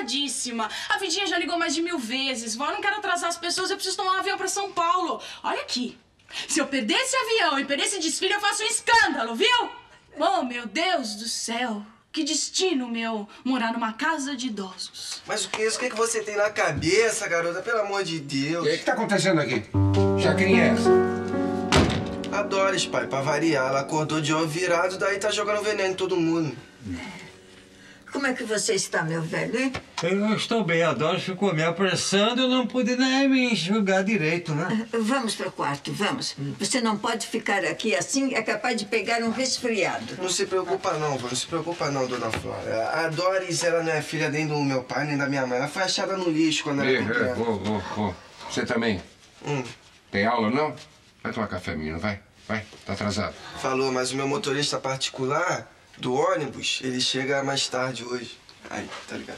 estressadíssima. A Vidinha já ligou mais de 1000 vezes. Vó, eu não quero atrasar as pessoas, eu preciso tomar um avião pra São Paulo. Olha aqui. Se eu perder esse avião e perder esse desfile, eu faço um escândalo, viu? Oh, meu Deus do céu. Que destino, meu, morar numa casa de idosos. Mas o que é isso? O que você tem na cabeça, garota? Pelo amor de Deus. E aí, o que tá acontecendo aqui? Chacrinha é essa? A Doris, pai, pra variar. Ela acordou de olho virado, daí tá jogando veneno em todo mundo. Como é que você está, meu velho, hein? Eu estou bem. A Doris ficou me apressando, eu não pude nem me enxugar direito, né? Vamos para o quarto, vamos. Você não pode ficar aqui assim, é capaz de pegar um resfriado. Não se preocupa não, vô. Não se preocupa não, dona Flora. A Doris, ela não é filha nem do meu pai, nem da minha mãe. Ela foi achada no lixo quando ela era pequena. Você também? Tem aula, não? Vai tomar café, menino, vai. Vai, tá atrasado. Falou, mas o meu motorista particular do ônibus, ele chega mais tarde hoje. Aí, tá ligado?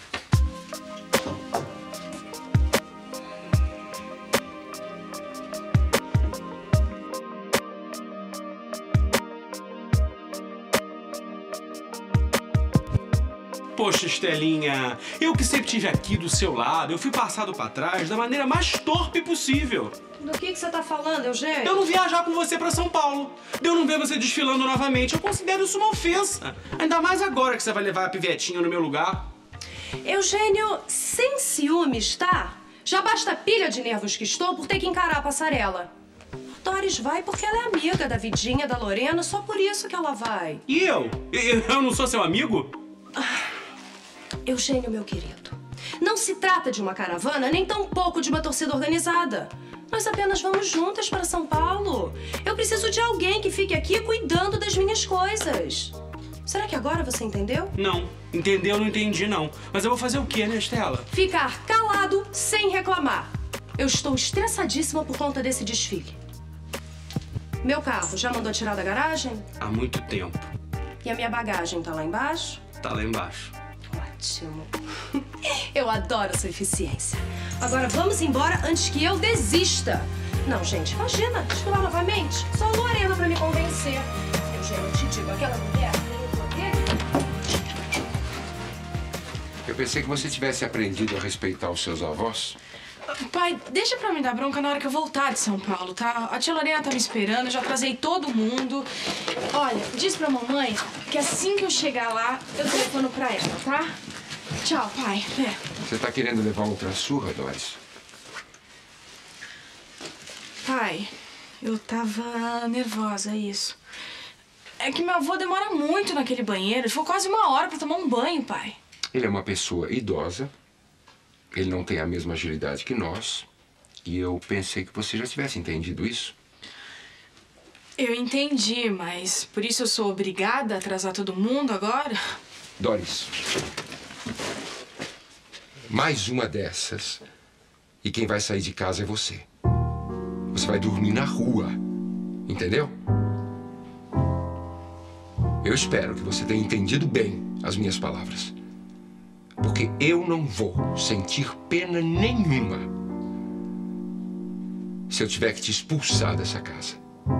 Poxa, Estelinha, eu que sempre estive aqui do seu lado, eu fui passado pra trás da maneira mais torpe possível. Do que você tá falando, Eugênio? Eu não viajar com você pra São Paulo. De eu não ver você desfilando novamente, eu considero isso uma ofensa. Ainda mais agora que você vai levar a pivetinha no meu lugar. Eugênio, sem ciúmes, tá? Já basta a pilha de nervos que estou por ter que encarar a passarela. Doris vai porque ela é amiga da Vidinha, da Lorena, só por isso que ela vai. E eu? Eu não sou seu amigo? Eugênio, meu querido, não se trata de uma caravana, nem tampouco de uma torcida organizada. Nós apenas vamos juntas para São Paulo. Eu preciso de alguém que fique aqui cuidando das minhas coisas. Será que agora você entendeu? Não. Entendeu, eu não entendi, não. Mas eu vou fazer o quê, né, Estela? Ficar calado sem reclamar. Eu estou estressadíssima por conta desse desfile. Meu carro já mandou tirar da garagem? Há muito tempo. E a minha bagagem tá lá embaixo? Tá lá embaixo. Ótimo. Eu adoro a sua eficiência. Agora vamos embora antes que eu desista. Não, gente, imagina, desfilar novamente. Só a Lorena pra me convencer. Eu te digo, aquela mulher tem o poder. Eu pensei que você tivesse aprendido a respeitar os seus avós. Pai, deixa pra me dar bronca na hora que eu voltar de São Paulo, tá? A tia Lorena tá me esperando, eu já atrasei todo mundo. Olha, diz pra mamãe que assim que eu chegar lá, eu telefono pra ela, tá? Tchau, pai. Você tá querendo levar outra surra, Doris? Pai, eu tava nervosa, isso. É que meu avô demora muito naquele banheiro. Ele ficou quase 1 hora pra tomar um banho, pai. Ele é uma pessoa idosa. Ele não tem a mesma agilidade que nós. E eu pensei que você já tivesse entendido isso. Eu entendi, mas por isso eu sou obrigada a atrasar todo mundo agora? Doris, mais uma dessas. E quem vai sair de casa é você. Você vai dormir na rua. Entendeu? Eu espero que você tenha entendido bem as minhas palavras. Porque eu não vou sentir pena nenhuma se eu tiver que te expulsar dessa casa.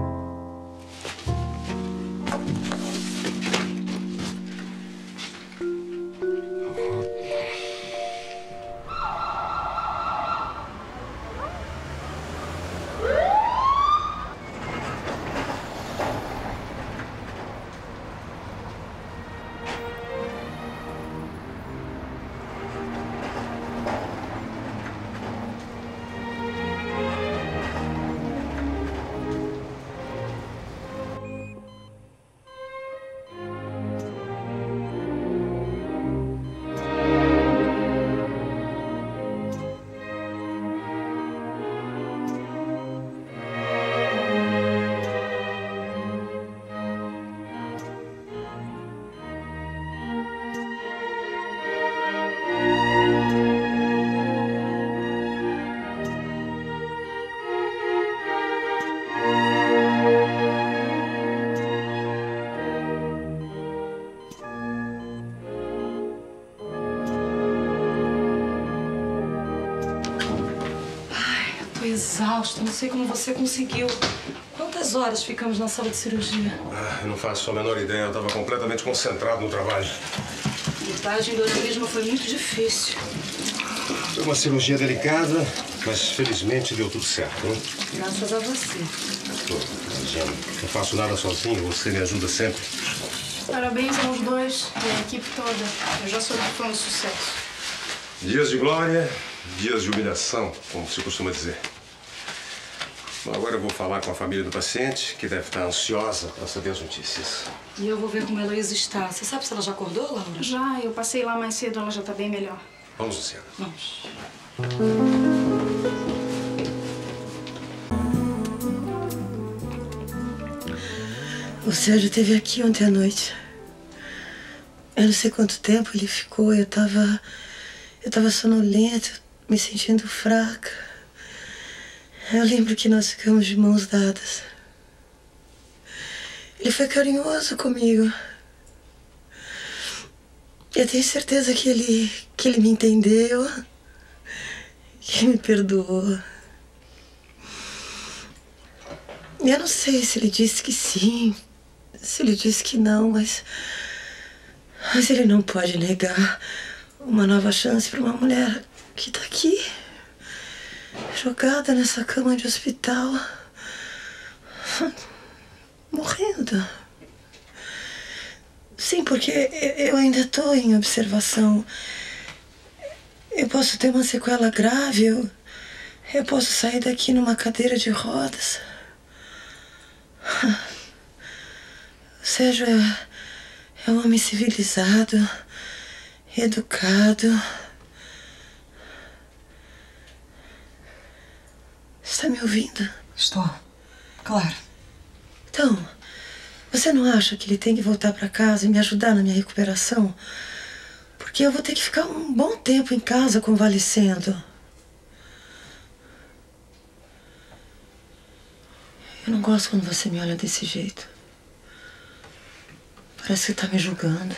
Exausta, não sei como você conseguiu. Quantas horas ficamos na sala de cirurgia? Eu não faço a menor ideia, eu estava completamente concentrado no trabalho. montagem do aneurisma foi muito difícil. Foi uma cirurgia delicada, mas felizmente deu tudo certo, hein? Graças a você. Imagina, não faço nada sozinho, você me ajuda sempre. Parabéns aos dois e à equipe toda. Eu já soube que foi um sucesso. Dias de glória, dias de humilhação, como se costuma dizer. Bom, agora eu vou falar com a família do paciente, que deve estar ansiosa para saber as notícias. E eu vou ver como a Heloísa está. Você sabe se ela já acordou, Laura? Já, eu passei lá mais cedo, ela já tá bem melhor. Vamos, Luciana. Vamos. O Sérgio esteve aqui ontem à noite. Eu não sei quanto tempo ele ficou. Eu tava sonolenta, me sentindo fraca. Eu lembro que nós ficamos de mãos dadas. Ele foi carinhoso comigo. Eu tenho certeza que ele me entendeu, que me perdoou. Eu não sei se ele disse que sim, se ele disse que não, mas ele não pode negar uma nova chance para uma mulher que tá aqui, jogada nessa cama de hospital, morrendo. Sim, porque eu ainda estou em observação. Eu posso ter uma sequela grave, eu posso sair daqui numa cadeira de rodas. O Sérgio é um homem civilizado, educado. Está me ouvindo? Estou, claro. Então, você não acha que ele tem que voltar para casa e me ajudar na minha recuperação? Porque eu vou ter que ficar um bom tempo em casa convalescendo. Eu não gosto quando você me olha desse jeito. Parece que tá me julgando.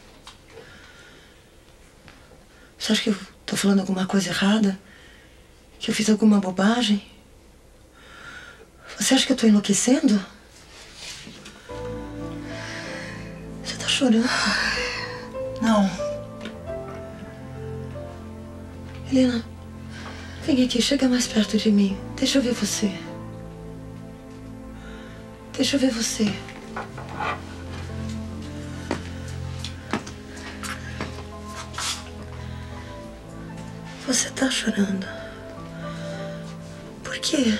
Você acha que eu tô falando alguma coisa errada? Que eu fiz alguma bobagem? Você acha que eu tô enlouquecendo? Você tá chorando? Não. Helena, vem aqui, chega mais perto de mim. Deixa eu ver você. Deixa eu ver você. Você tá chorando. Por quê?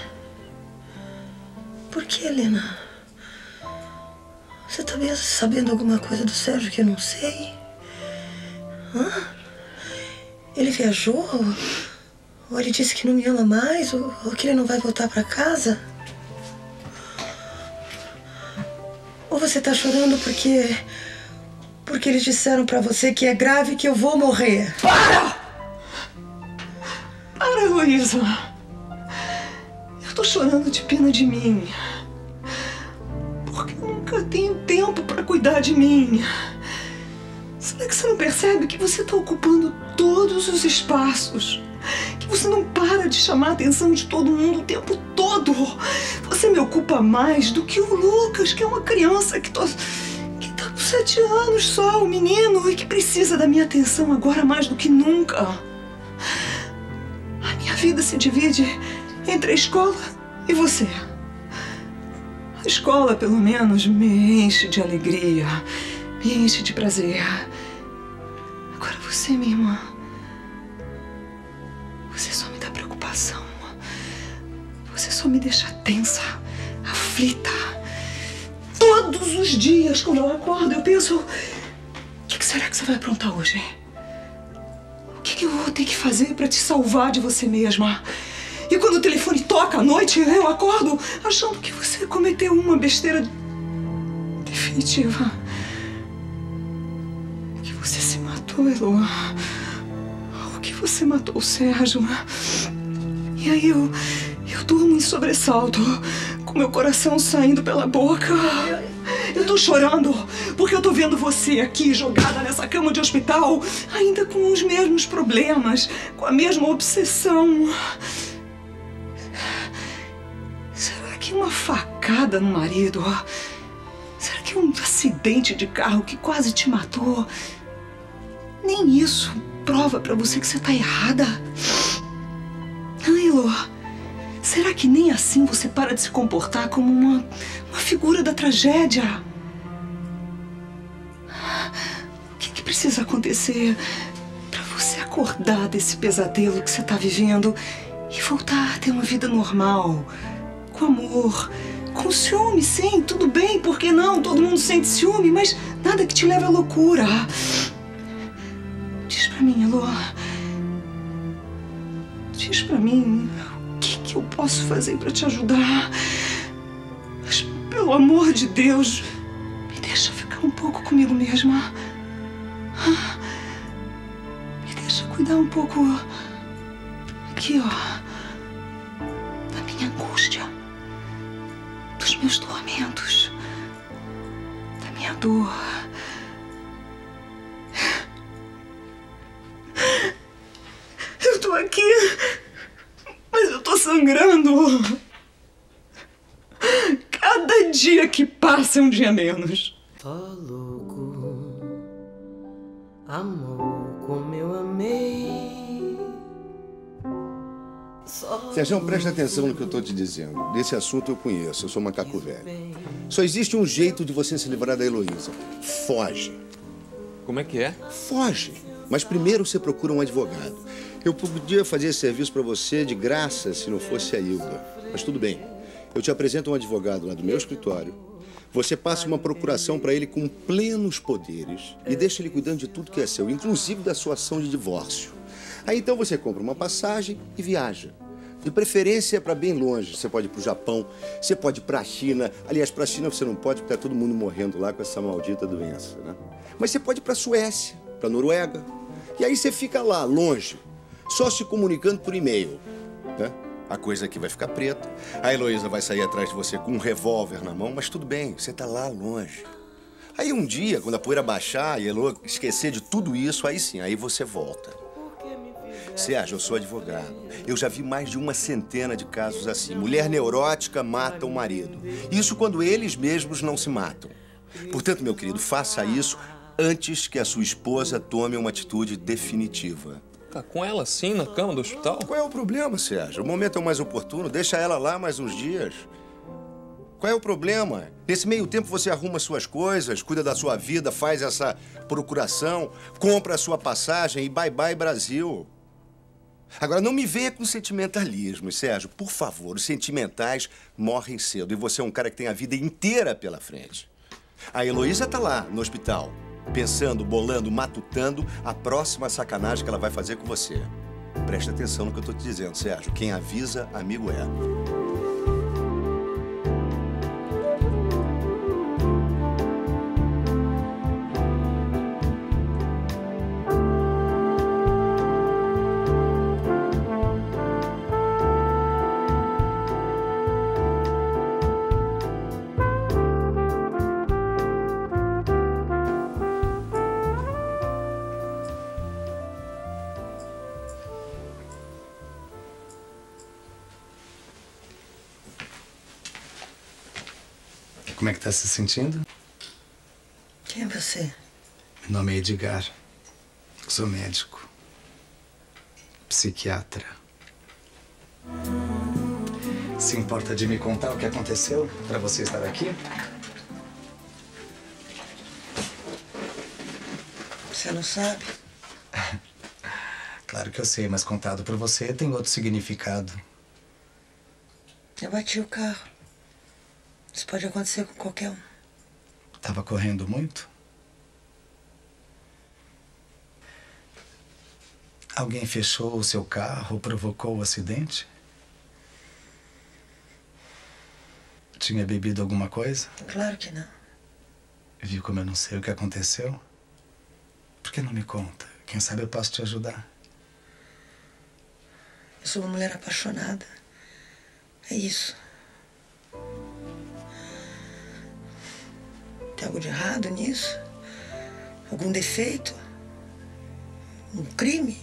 Por que, Helena? Você tá mesmo sabendo alguma coisa do Sérgio que eu não sei? Hã? Ele viajou? Ou ele disse que não me ama mais? Ou que ele não vai voltar pra casa? Ou você tá chorando porque eles disseram pra você que é grave e que eu vou morrer? Para, Heloísa. Eu tô chorando de pena de mim. Porque eu nunca tenho tempo pra cuidar de mim. Será que você não percebe que você tá ocupando todos os espaços? Que você não para de chamar a atenção de todo mundo o tempo todo. Você me ocupa mais do que o Lucas, que é uma criança que tá com 7 anos só, o menino, e que precisa da minha atenção agora mais do que nunca. A minha vida se divide entre a escola e você. A escola, pelo menos, me enche de alegria, me enche de prazer. Agora você, minha irmã, você só me dá preocupação. Você só me deixa tensa, aflita. Todos os dias, quando eu acordo, eu penso: o que será que você vai aprontar hoje, hein? O que eu vou ter que fazer pra te salvar de você mesma? E quando o telefone toca à noite, eu acordo achando que você cometeu uma besteira definitiva. Que você se matou, Elo. Ou que você matou o Sérgio. E aí eu durmo em sobressalto, com meu coração saindo pela boca. Eu tô chorando porque eu tô vendo você aqui jogada nessa cama de hospital, ainda com os mesmos problemas, com a mesma obsessão. Será que uma facada no marido? Será que um acidente de carro que quase te matou nem isso prova pra você que você tá errada. Ai, Elô, será que nem assim você para de se comportar como uma figura da tragédia? O que precisa acontecer pra você acordar desse pesadelo que você tá vivendo e voltar a ter uma vida normal, com amor, com ciúme, sim, tudo bem, por que não? Todo mundo sente ciúme, mas nada que te leve à loucura. Diz pra mim, Elô. Diz pra mim o que eu posso fazer pra te ajudar. Mas, pelo amor de Deus, me deixa ficar um pouco comigo mesma. Me deixa cuidar um pouco aqui, ó, da minha angústia, dos meus tormentos, da minha dor. Eu tô aqui, mas eu tô sangrando. Cada dia que passa é um dia menos. Tô louco, amor, como eu amei. Sérgio, presta atenção no que eu tô te dizendo. Desse assunto eu conheço, eu sou macaco velho. Só existe um jeito de você se livrar da Heloísa. Foge. Como é que é? Foge. Mas primeiro você procura um advogado. Eu podia fazer esse serviço pra você de graça se não fosse a Hilda. Mas tudo bem. Eu te apresento um advogado lá do meu escritório. Você passa uma procuração pra ele com plenos poderes e deixa ele cuidando de tudo que é seu, inclusive da sua ação de divórcio. Aí então você compra uma passagem e viaja. De preferência para bem longe. Você pode ir pro Japão, você pode ir pra China. Aliás, pra China você não pode porque tá todo mundo morrendo lá com essa maldita doença, né? Mas você pode ir pra Suécia, pra Noruega. E aí você fica lá, longe, só se comunicando por e-mail, né? A coisa aqui vai ficar preta. A Heloísa vai sair atrás de você com um revólver na mão, mas tudo bem, você tá lá longe. Aí um dia, quando a poeira baixar e a Elo esquecer de tudo isso, aí sim, aí você volta. Sérgio, eu sou advogado. Eu já vi mais de uma centena de casos assim. Mulher neurótica mata o marido. Isso quando eles mesmos não se matam. Portanto, meu querido, faça isso antes que a sua esposa tome uma atitude definitiva. Tá com ela assim na cama do hospital? Qual é o problema, Sérgio? O momento é o mais oportuno. Deixa ela lá mais uns dias. Qual é o problema? Nesse meio tempo você arruma suas coisas, cuida da sua vida, faz essa procuração, compra a sua passagem e bye-bye Brasil. Agora, não me venha com sentimentalismo, Sérgio. Por favor, os sentimentais morrem cedo. E você é um cara que tem a vida inteira pela frente. A Heloísa tá lá, no hospital, pensando, bolando, matutando a próxima sacanagem que ela vai fazer com você. Presta atenção no que eu tô te dizendo, Sérgio. Quem avisa, amigo é. Como é que tá se sentindo? Quem é você? Meu nome é Edgar. Sou médico. Psiquiatra. Se importa de me contar o que aconteceu pra você estar aqui? Você não sabe? Claro que eu sei, mas contado por você tem outro significado. Eu bati o carro. Isso pode acontecer com qualquer um. Tava correndo muito? Alguém fechou o seu carro, provocou o acidente? Tinha bebido alguma coisa? Claro que não. Viu como eu não sei o que aconteceu? Por que não me conta? Quem sabe eu posso te ajudar. Eu sou uma mulher apaixonada. É isso. Tem algo de errado nisso? Algum defeito? Um crime?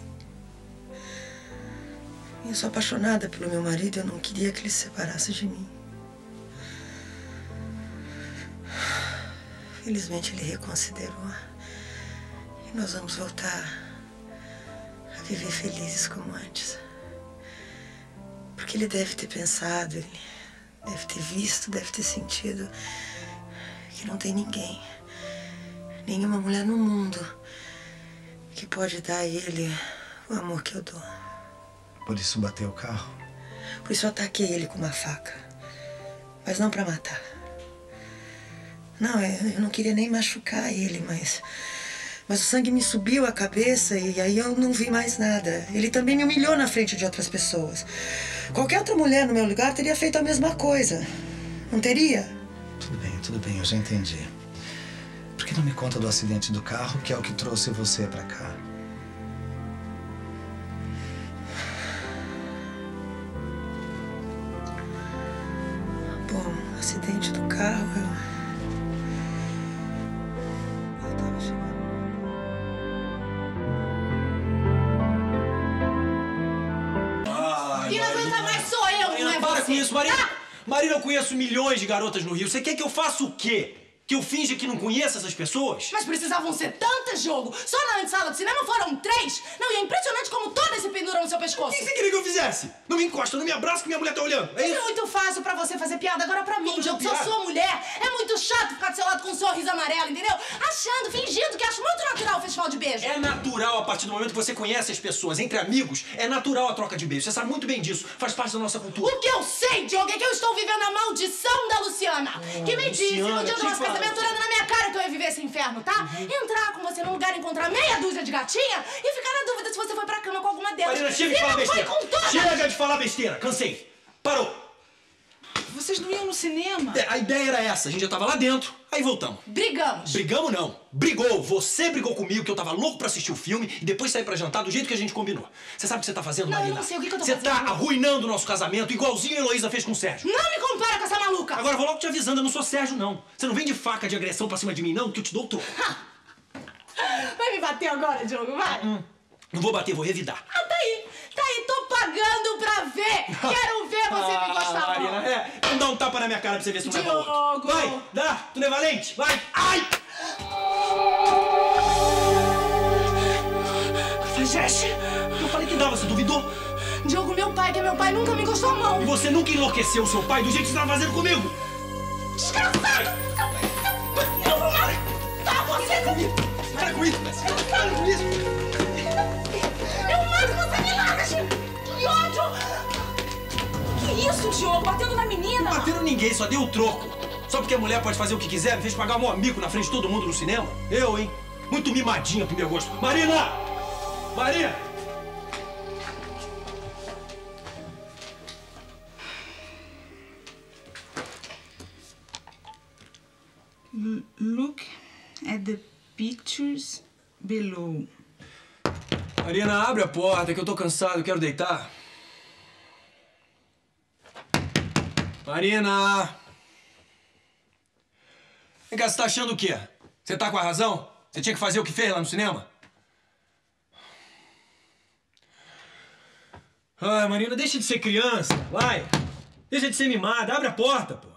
Eu sou apaixonada pelo meu marido e eu não queria que ele se separasse de mim. Felizmente ele reconsiderou. E nós vamos voltar a viver felizes como antes. Porque ele deve ter pensado, ele deve ter visto, deve ter sentido que não tem ninguém, nenhuma mulher no mundo que pode dar a ele o amor que eu dou. Por isso bateu o carro? Por isso eu ataquei ele com uma faca. Mas não pra matar. Não, eu não queria nem machucar ele, mas o sangue me subiu à cabeça e aí eu não vi mais nada. Ele também me humilhou na frente de outras pessoas. Qualquer outra mulher no meu lugar teria feito a mesma coisa. Não teria? Tudo bem, eu já entendi. Por que não me conta do acidente do carro, que é o que trouxe você pra cá? Bom, acidente do carro, eu tava chegando. Quem não aguenta mais sou eu, não é Para você. com isso, Marina! Marina, eu conheço milhões de garotas no Rio. Você quer que eu faça o quê? Que eu finja que não conheço essas pessoas? Mas precisavam ser tantas, jogo. Só na sala de cinema foram 3. Não, e é impressionante como todas se penduram no seu pescoço. O que você queria que eu fizesse? Não me encosta, não me abraça que minha mulher tá olhando. É Mas isso? é muito fácil pra você fazer piada. Agora pra mim, Como Diogo, sou piada? sua mulher. É muito chato ficar do seu lado com um sorriso amarelo, entendeu? Achando, fingindo que acho muito natural o festival de beijo. É natural a partir do momento que você conhece as pessoas. Entre amigos, é natural a troca de beijos. Você sabe muito bem disso. Faz parte da nossa cultura. O que eu sei, Diogo, é que eu estou vivendo a maldição da Luciana. Que me disse no Luciana, dia do que nosso fala? casamento, olhando na minha cara, que eu ia viver esse inferno, tá? Entrar com você num lugar, encontrar meia dúzia de gatinha e ficar na dúvida se você foi pra cama com alguma delas. Marina, chega de E falar não besteira. foi com todas. Chega de falar besteira. Cansei. Parou. Vocês não iam no cinema? A ideia era essa. A gente já tava lá dentro. Aí voltamos. Brigamos. Brigamos não. Brigou. Você brigou comigo que eu tava louco pra assistir o filme e depois sair pra jantar do jeito que a gente combinou. Você sabe o que você tá fazendo, Não, eu Marina? não sei o que eu tô Você fazendo. tá arruinando o nosso casamento igualzinho a Heloísa fez com o Sérgio. Não me compara com essa maluca. Agora eu vou logo te avisando, eu não sou Sérgio, não. Você não vem de faca de agressão pra cima de mim, não, que eu te dou o troco. Vai me bater agora, Diogo, vai. Não vou bater, vou revidar. Ah, tá aí, tô pagando pra ver. Quero ver você me gostar. Marina, então dá um tapa na minha cara pra você ver se não leva Diogo. outro. Vai, dá, tu não é valente, vai. Ai! Fageste. Eu falei que dá, você duvidou? Diogo, meu pai, que é meu pai, nunca me encostou a mão. E você nunca enlouqueceu o seu pai do jeito que você tava fazendo comigo. Desgraçado. Eu vou matar você comigo. Para com isso, para com isso. Eu mato você, me larga, Chico. Que ódio. Que isso, Diogo? Batendo na menina? Não bateram ninguém, só deu o troco. Só porque a mulher pode fazer o que quiser, me fez pagar um amigo na frente de todo mundo no cinema? Eu, hein? Muito mimadinha pro meu gosto. Marina! Marina! Look at the pictures below. Marina, abre a porta que eu tô cansado, eu quero deitar. Marina! Vem cá, você tá achando o quê? Você tá com a razão? Você tinha que fazer o que fez lá no cinema? Ai, Marina, deixa de ser criança, vai! Deixa de ser mimada, abre a porta, pô!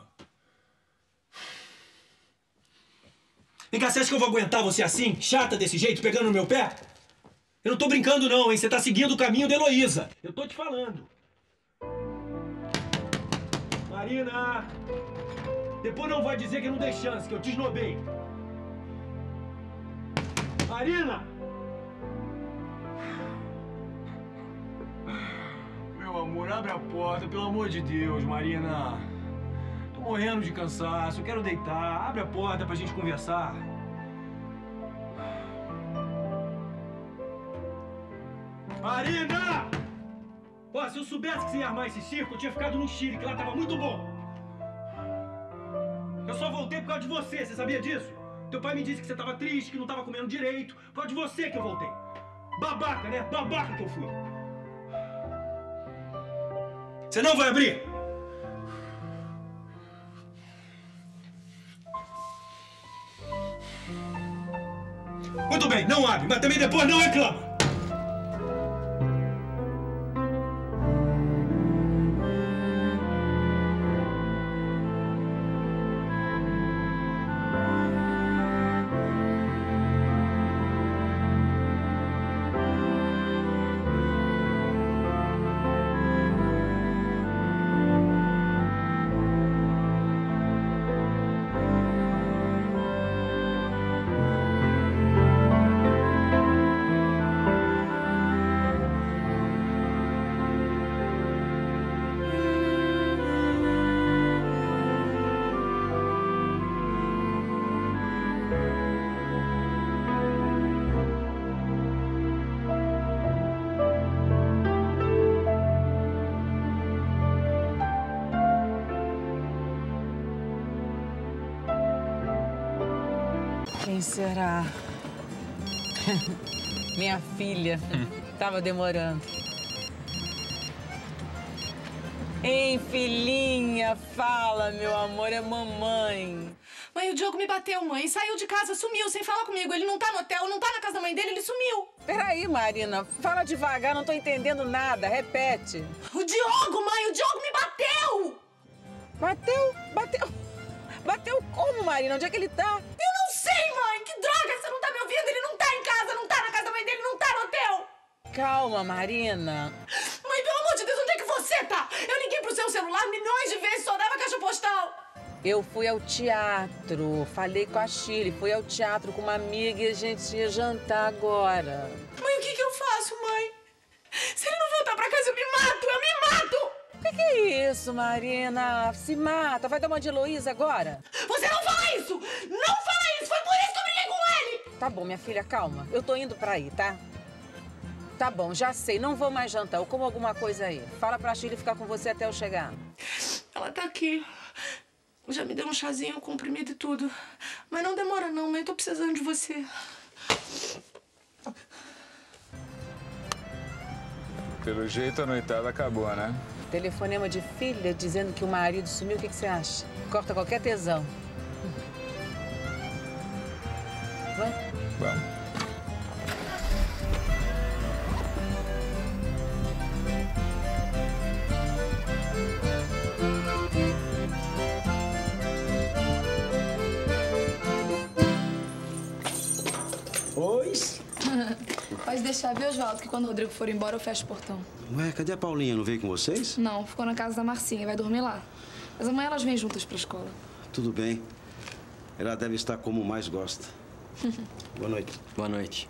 Vem cá, você acha que eu vou aguentar você assim, chata desse jeito, pegando no meu pé? Eu não tô brincando não, hein? Você tá seguindo o caminho da Heloísa. Eu tô te falando. Marina! Depois não vai dizer que eu não dei chance, que eu te esnobei. Marina! Meu amor, abre a porta, pelo amor de Deus, Marina. Tô morrendo de cansaço, eu quero deitar. Abre a porta pra gente conversar. Marina! Ó, se eu soubesse que você ia armar esse circo, eu tinha ficado no Chile, que lá tava muito bom. Eu só voltei por causa de você sabia disso? Teu pai me disse que você tava triste, que não tava comendo direito. Por causa de você que eu voltei. Babaca, né? Babaca que eu fui. Você não vai abrir? Muito bem, não abre, mas também depois não reclama. Quem será? Minha filha. Tava demorando. Ei, filhinha, fala, meu amor, é mamãe. Mãe, o Diogo me bateu, mãe. Saiu de casa, sumiu, sem falar comigo. Ele não tá no hotel, não tá na casa da mãe dele, ele sumiu. Peraí, Marina, fala devagar, não tô entendendo nada. Repete. O Diogo, mãe, o Diogo me bateu! Bateu? Bateu como, Marina? Onde é que ele tá? Eu não sei, mãe! Que droga! Você não tá me ouvindo? Ele não tá em casa, não tá na casa da mãe dele, não tá no hotel! Calma, Marina. Mãe, pelo amor de Deus, onde é que você tá? Eu liguei pro seu celular milhões de vezes, só dava caixa postal! Eu fui ao teatro, falei com a Shirley, fui ao teatro com uma amiga e a gente ia jantar agora. Mãe, o que eu faço, mãe? Se ele não voltar pra casa, eu me mato! O que é isso, Marina? Se mata, vai dar uma de Heloísa agora? Você não fala isso! Não fala isso! Foi por isso que eu briguei com ele! Tá bom, minha filha, calma. Eu tô indo pra aí, tá? Tá bom, já sei, não vou mais jantar. Eu como alguma coisa aí. Fala pra Shirley ficar com você até eu chegar. Ela tá aqui. Já me deu um chazinho, um comprimido e tudo. Mas não demora não, mãe. Eu tô precisando de você. Pelo jeito, a noitada acabou, né? Telefonema de filha dizendo que o marido sumiu. O que você acha? Corta qualquer tesão. Vamos. Pois? Pode deixar, viu, Oswaldo, que quando o Rodrigo for embora eu fecho o portão. Ué, cadê a Paulinha? Não veio com vocês? Não, ficou na casa da Marcinha, vai dormir lá. Mas amanhã elas vêm juntas pra escola. Tudo bem. Ela deve estar como mais gosta. Boa noite. Boa noite.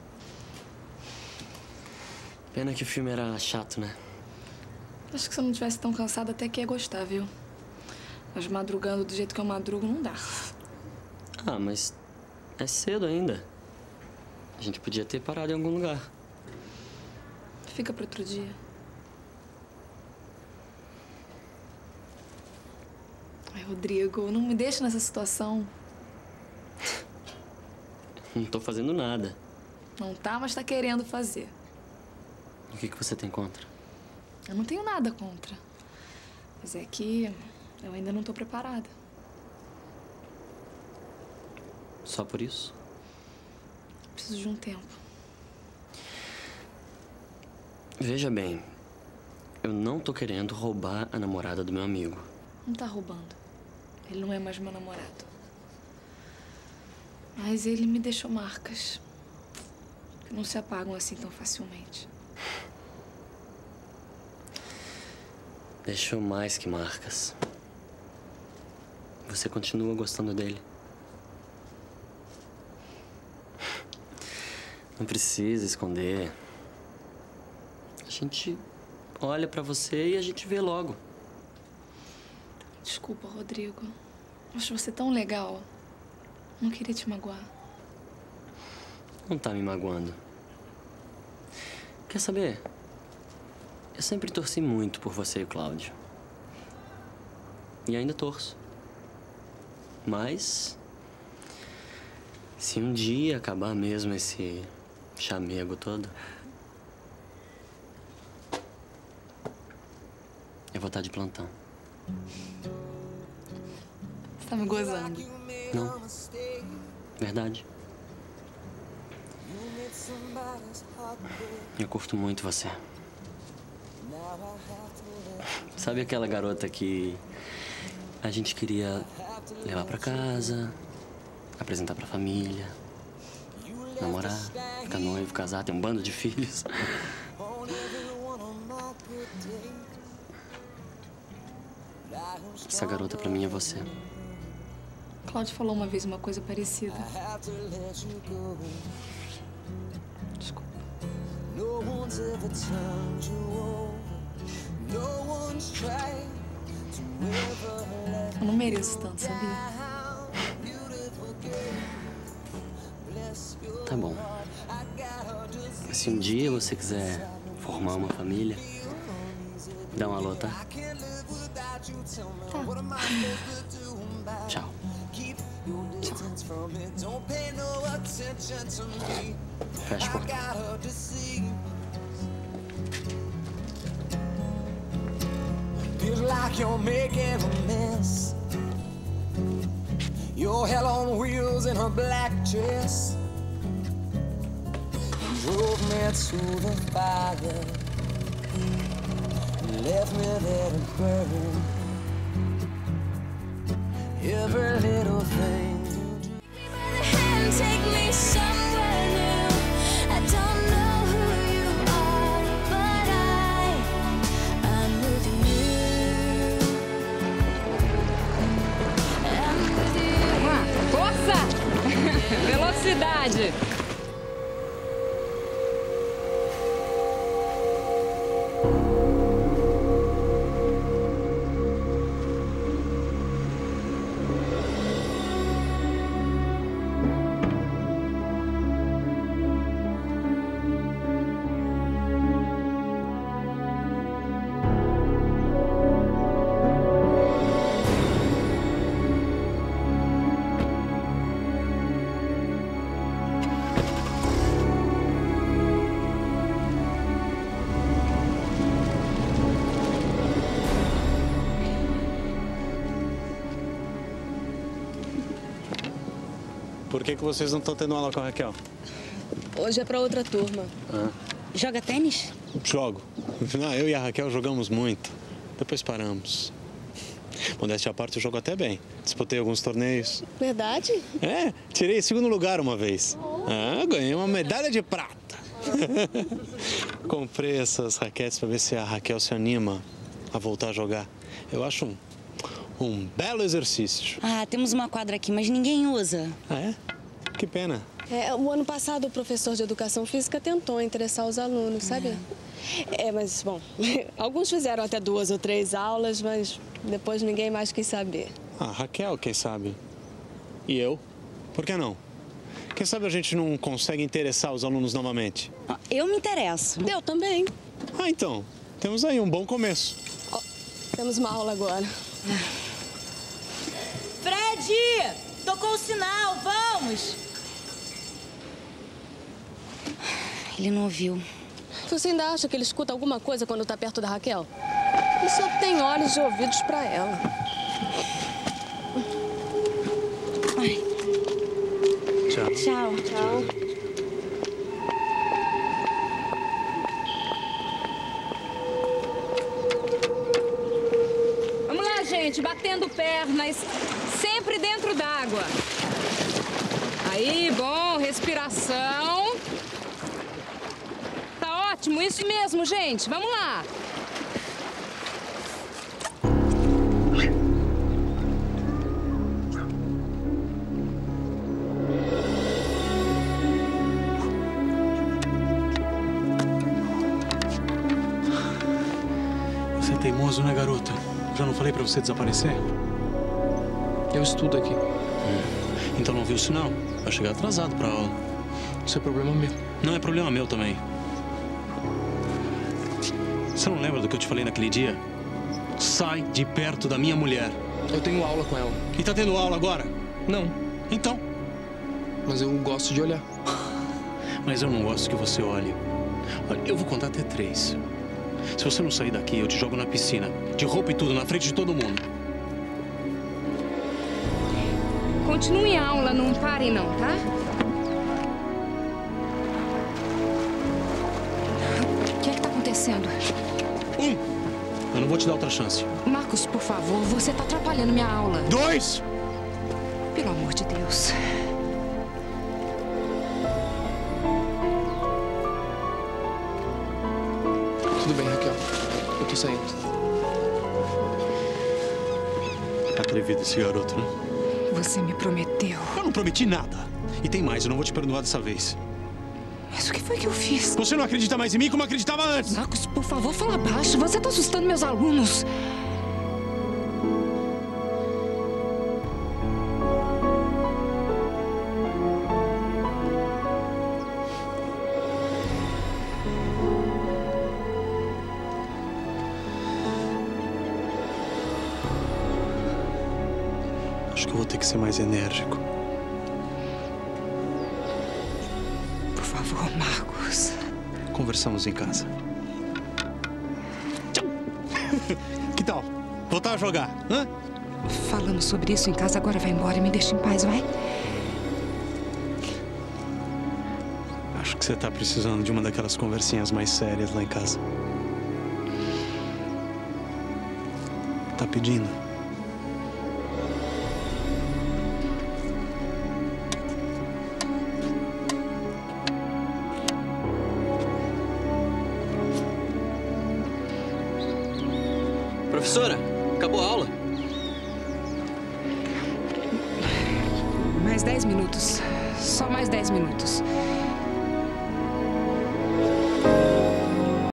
Pena que o filme era chato, né? Acho que se eu não tivesse tão cansada, até que ia gostar, viu? Mas madrugando do jeito que eu madrugo, não dá. Ah, mas é cedo ainda. A gente podia ter parado em algum lugar. Fica pra outro dia. Ai, Rodrigo, não me deixa nessa situação. Não tô fazendo nada. Não tá, mas tá querendo fazer. O que você tem contra? Eu não tenho nada contra. Mas é que eu ainda não tô preparada. Só por isso? Preciso de um tempo. Veja bem, eu não tô querendo roubar a namorada do meu amigo. Não tá roubando. Ele não é mais meu namorado. Mas ele me deixou marcas que não se apagam assim tão facilmente. Deixou mais que marcas. Você continua gostando dele. Não precisa esconder. A gente olha pra você e a gente vê logo. Desculpa, Rodrigo. Acho você tão legal. Não queria te magoar. Não tá me magoando. Quer saber? Eu sempre torci muito por você e o Cláudio. E ainda torço. Mas se um dia acabar mesmo esse chamego todo, eu vou estar de plantão. Você tá me gozando. Não. Verdade. Eu curto muito você. Sabe aquela garota que a gente queria levar pra casa, apresentar pra família, namorar, ficar noivo, casar, ter um bando de filhos? Essa garota pra mim é você. Cláudio falou uma vez uma coisa parecida. Desculpa. Eu não mereço tanto, sabia? Tá bom. Se um dia você quiser formar uma família, dá um alô, tá? Tá. Tchau. Tchau. Fecha a porta. Feels like you're making a mess. Your hell on wheels in her black dress drove me to the fire, left me there to burn. Every little thing. Take me somewhere new. I don't know who you are, but I'm with you. I'm with you. Força! Velocidade! Por que vocês não estão tendo aula com a Raquel? Hoje é pra outra turma. Ah. Joga tênis? Jogo. Não, eu e a Raquel jogamos muito. Depois paramos. Modéstia à parte, eu jogo até bem. Disputei alguns torneios. Verdade? É, tirei 2º lugar uma vez. Ah, ganhei uma medalha de prata. Comprei essas raquetes para ver se a Raquel se anima a voltar a jogar. Eu acho um belo exercício. Ah, temos uma quadra aqui, mas ninguém usa. Ah, é? Que pena. O ano passado o professor de educação física tentou interessar os alunos, sabe? Mas, bom, alguns fizeram até 2 ou 3 aulas, mas depois ninguém mais quis saber. Ah, Raquel, quem sabe? E eu? Por que não? Quem sabe a gente não consegue interessar os alunos novamente? Eu me interesso. Eu também. Ah, então. Temos aí um bom começo. Temos uma aula agora. Fred! Tocou o sinal, vamos! Ele não ouviu. Você ainda acha que ele escuta alguma coisa quando tá perto da Raquel? Ele só tem olhos e ouvidos pra ela. Ai. Tchau. Tchau. Tchau. Vamos lá, gente, batendo pernas, sempre dentro d'água. Aí, bom, respiração. Tá ótimo, isso mesmo, gente, vamos lá. Você é teimoso, né, garota? Já não falei pra você desaparecer? Eu estudo aqui. Então não viu o sinal? Vai chegar atrasado pra aula. Isso é problema meu. Não é problema meu também. Você não lembra do que eu te falei naquele dia? Sai de perto da minha mulher. Eu tenho aula com ela. E tá tendo aula agora? Não. Então? Mas eu gosto de olhar. Mas eu não gosto que você olhe. Olha, eu vou contar até 3. Se você não sair daqui, eu te jogo na piscina. De roupa e tudo, na frente de todo mundo. Continue a aula, não parem não, tá? O que é que tá acontecendo? Eu não vou te dar outra chance. Marcos, por favor, você tá atrapalhando minha aula. 2! Pelo amor de Deus. Tudo bem, Raquel. Eu tô saindo. Atrevido esse garoto, né? Você me prometeu. Eu não prometi nada. E tem mais, eu não vou te perdoar dessa vez. Mas o que foi que eu fiz? Você não acredita mais em mim como acreditava antes. Marcos, por favor, fala baixo. Você tá assustando meus alunos. Acho que eu vou ter que ser mais enérgico. favor, Marcos. Conversamos em casa. Tchau. Que tal? Voltar a jogar, hã? Falamos sobre isso em casa, agora vai embora e me deixa em paz, vai? Acho que você tá precisando de uma daquelas conversinhas mais sérias lá em casa. Tá pedindo? Professora, acabou a aula? Mais 10 minutos. Só mais 10 minutos.